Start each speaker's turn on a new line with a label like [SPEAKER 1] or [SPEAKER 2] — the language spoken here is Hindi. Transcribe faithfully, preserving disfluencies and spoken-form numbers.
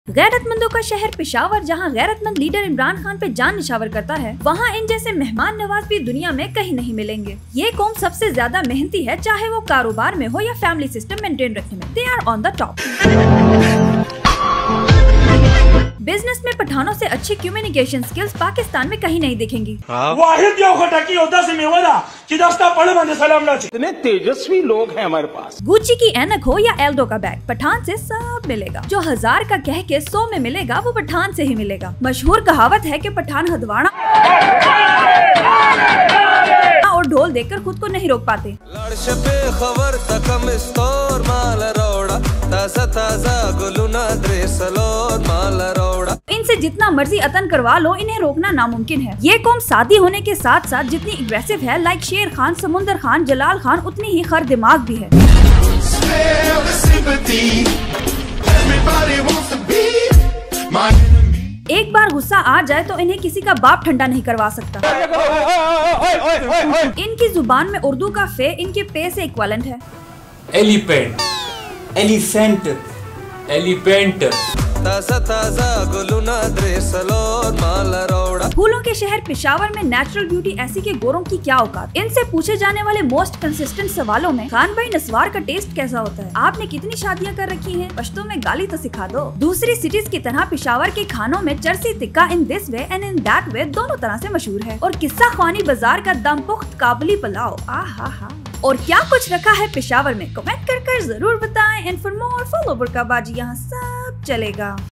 [SPEAKER 1] गैरतमंदों का शहर पेशावर, जहां गैरतमंद लीडर इमरान खान पे जान निशावर करता है, वहां इन जैसे मेहमान नवाज भी दुनिया में कहीं नहीं मिलेंगे। ये कौम सबसे ज्यादा मेहनती है, चाहे वो कारोबार में हो या फैमिली सिस्टम मेंटेन रखने में। They are on the top. Business में पठानों से अच्छी कम्युनिकेशन स्किल्स पाकिस्तान में कहीं नहीं दिखेंगी।
[SPEAKER 2] इतने तेजस्वी लोग हैं हमारे पास।
[SPEAKER 1] गुच्ची की ऐनक हो या एल्डो का बैग, पठान से सब मिलेगा। जो हजार का कह के सौ में मिलेगा, वो पठान से ही मिलेगा। मशहूर कहावत है कि पठान हदवाना और ढोल देखकर खुद को नहीं रोक पाते। इनसे जितना मर्जी अतन करवा लो, इन्हें रोकना नामुमकिन है। ये कौम सादी होने के साथ साथ जितनी एग्रेसिव है, लाइक शेर खान, समुंदर खान, जलाल खान, उतनी ही खर दिमाग भी है। एक बार गुस्सा आ जाए तो इन्हें किसी का बाप ठंडा नहीं करवा सकता। इनकी जुबान में उर्दू का फे इनके पे से इक्वलेंट है।
[SPEAKER 3] Elephant, elephant, elephant. ताजा ताजा
[SPEAKER 1] फूलों के शहर पेशावर में नेचुरल ब्यूटी ऐसी के गोरों की क्या औकात। इनसे पूछे जाने वाले मोस्ट कंसिस्टेंट सवालों में खान भाई नस्वार का टेस्ट कैसा होता है, आपने कितनी शादियां कर रखी हैं, पश्तो में गाली तो सिखा दो। दूसरी सिटीज की तरह पेशावर के खानों में चरसी टिक्का in this way and in that way दोनों तरह से मशहूर है। और किस्सा ख्वानी बाजार का दम पुख्त काबुली पुलाव, आ हा हा। और क्या कुछ रखा है पेशावर में, कमेंट कर कर जरूर बताएं। एंड फॉर मोर फॉलो बुर्काबाजी, यहाँ सब चलेगा।